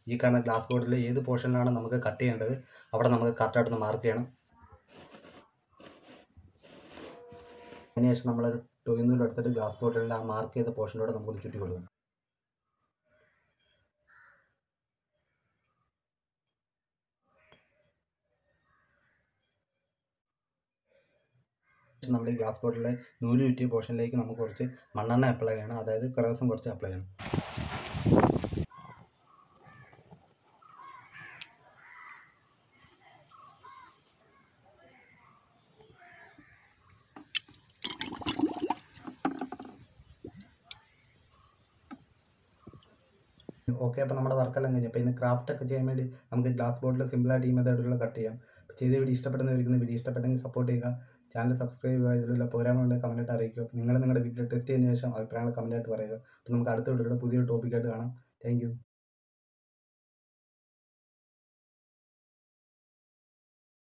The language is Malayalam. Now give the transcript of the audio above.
ഈ കാണുന്ന ഗ്ലാസ് ബോർഡിൽ ഏത് പോർഷനിലാണ് നമുക്ക് കട്ട് ചെയ്യേണ്ടത് അവിടെ നമുക്ക് കറക്റ്റായിട്ടൊന്ന് മാർക്ക് ചെയ്യണം. അതിനുശേഷം നമ്മളൊരു ടോയ് നൂൽ എടുത്തിട്ട് ഗ്ലാസ് ബോർഡിൻ്റെ ആ മാർക്ക് ചെയ്ത പോർഷനിലൂടെ നമുക്കൊന്ന് ചുറ്റി കൊടുക്കണം. നമ്മൾ ഈ ഗ്ലാസ് ബോർഡിലെ നൂല് ചുറ്റിയ പോർഷനിലേക്ക് നമുക്ക് കുറച്ച് മണ്ണെണ്ണ അപ്ലൈ ചെയ്യണം, അതായത് കറോസം കുറച്ച് അപ്ലൈ ചെയ്യണം. ഓക്കെ, അപ്പോൾ നമ്മുടെ വർക്കെല്ലാം കഴിഞ്ഞു. അപ്പോൾ ഇന്ന് ക്രാഫ്റ്റ് ഒക്കെ ചെയ്യാൻ വേണ്ടി നമുക്ക് ഗ്ലാസ് ബോർഡിൽ സിമ്പിളായിട്ട് ഈ മെത്തേഡിലുള്ള കട്ട് ചെയ്യാം. ചെയ്ത വീഡിയോ ഇഷ്ടപ്പെടുന്നവരിക്കുന്ന വീഡിയോ ഇഷ്ടപ്പെട്ടെങ്കിൽ സപ്പോർട്ട് ചെയ്യുക, ചാനൽ സബ്സ്ക്രൈബ് ചെയ്യുക, ഇതിലുള്ള പോരായ്മകളുടെ കമൻറ്റായിട്ട് അറിയിക്കുക. അപ്പോൾ നിങ്ങൾ നിങ്ങളുടെ വീട്ടിൽ ടെസ്റ്റ് ചെയ്തതിന് ശേഷം അഭിപ്രായങ്ങൾ കമൻറ്റായിട്ട് പറയുക. അപ്പോൾ നമുക്ക് അടുത്ത വീഡിയോയുടെ പുതിയൊരു ടോപ്പിക്കായിട്ട് കാണാം. Thank U.